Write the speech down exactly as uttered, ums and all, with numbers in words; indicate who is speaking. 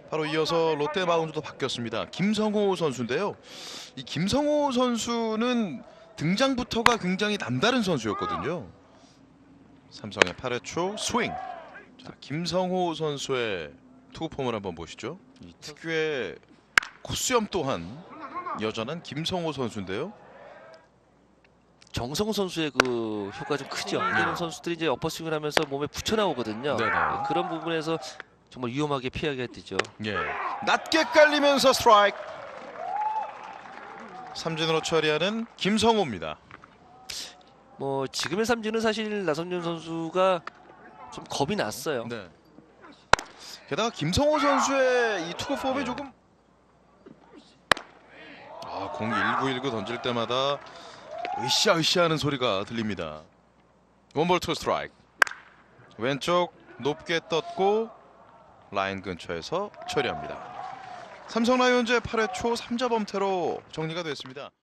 Speaker 1: 바로 이어서 롯데 마운드도 바뀌었습니다. 김성호 선수인데요. 이 김성호 선수는 등장부터가 굉장히 남다른 선수였거든요. 삼성의 팔 회 초 스윙. 자, 김성호 선수의 투구폼을 한번 보시죠. 이 특유의 코스염 또한 여전한 김성호 선수인데요.
Speaker 2: 정성호 선수의 그 효과 좀 크죠. 이런 선수들이 이제 어퍼스윙을 하면서 몸에 붙여 나오거든요.
Speaker 1: 네네.
Speaker 2: 그런 부분에서 정말 위험하게 피하게 되죠.
Speaker 1: 예, 낮게 깔리면서 스트라이크. 삼진으로 처리하는 김성호입니다.
Speaker 2: 뭐 지금의 삼진은 사실 나성준 선수가 좀 겁이 났어요.
Speaker 1: 네. 게다가 김성호 선수의 이 투구 폼이
Speaker 2: 네.
Speaker 1: 조금 아, 공 일구일구 던질 때마다 으쌰으쌰하는 소리가 들립니다. 원볼 투 스트라이크. 왼쪽 높게 떴고 라인 근처에서 처리합니다. 삼성 라이온즈의 팔 회 초 삼 자 범퇴로 정리가 됐습니다.